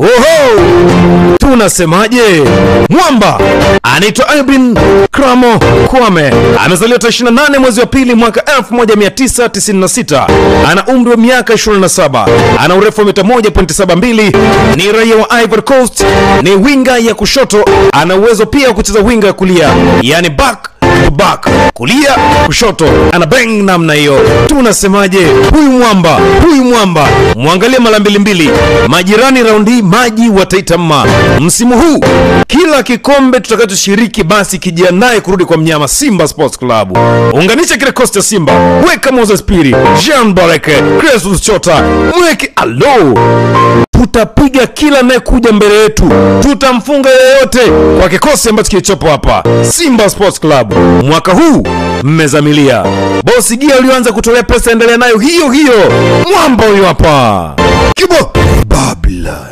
Oho! Tunasemaje? Mwamba anaitwa Aubin Kramo Kwame. Amezaliwa tarehe 28 mwezi wa pili mwaka 1996. Ana umri wa miaka 27. Ana urefu wa mita 1.72. Ni raia wa Ivory Coast. Ni winga ya kushoto. Ana uwezo pia wa kucheza winga ya kulia, yani back to back, kulia kushoto, ana bang namna hiyo. Tunasemaje? Huyu mwamba muangalie mara mbili. Majirani raundi maji wataitama. Msimu huu kila kikombe tutakachoshiriki basi kijiandae kurudi kwa mnyama Simba Sports Club. Unganisha kile kosti ya Simba, weka Moses Piri, Jean Bareke, Cresus Chota, mweke alo. Tutapiga kila naye kuja mbele yetu. Tutamfunga yeyote kwa kikosi ambacho kilichopo hapa Simba Sports Club. Mwaka huu mmezamilia. Bosi Gia ulioanza kutolea pesa, endelea nayo hiyo. Mwamba huyo hapa. Kibo Babylon.